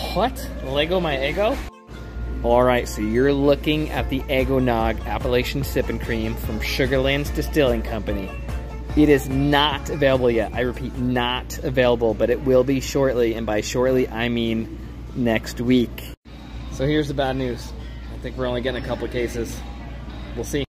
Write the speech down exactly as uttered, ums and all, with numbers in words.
What? Lego my Eggo? Alright, so you're looking at the Eggo-Nog Appalachian Sippin' Cream from Sugarlands Distilling Company. It is not available yet. I repeat, not available, but it will be shortly, and by shortly, I mean next week. So here's the bad news. I think we're only getting a couple of cases. We'll see.